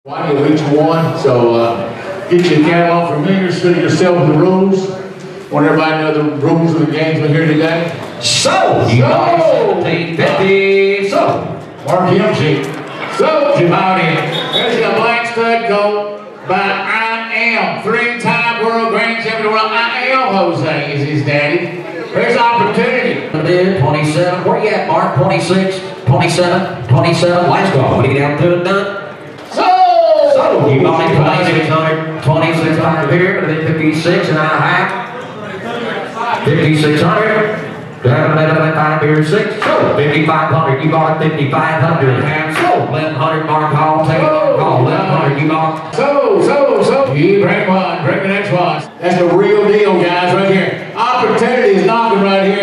One of each one, so get your catalog familiar, study yourself with the rules. Want everybody to know the rules of the games we're here today. So, you know, 1750. So, Mark Hempsey. So, Jabari. There's your black stud coat by I Am, three-time world grand champion of the world. I Am Jose is his daddy. There's opportunity. 27. Where you at, Mark? 26, 27, 27. Let's go. When you get down to it, done. So, you got 2600, 2600 here, and then 56 and a half. 5600. Here, 6. So, 5500. You got 5500 and a half. So, 1100 Mark Hall. Take it on call. 1100 you got. So. You bring one. Bring the next one. That's the real deal, guys, right here. Opportunity is knocking right here.